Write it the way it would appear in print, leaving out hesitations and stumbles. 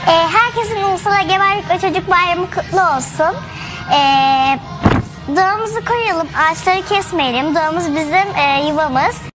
Herkesin Ulusal Egemenlik ve Çocuk Bayramı kutlu olsun. Dağımızı koruyalım, ağaçları kesmeyelim. Dağımız bizim yuvamız.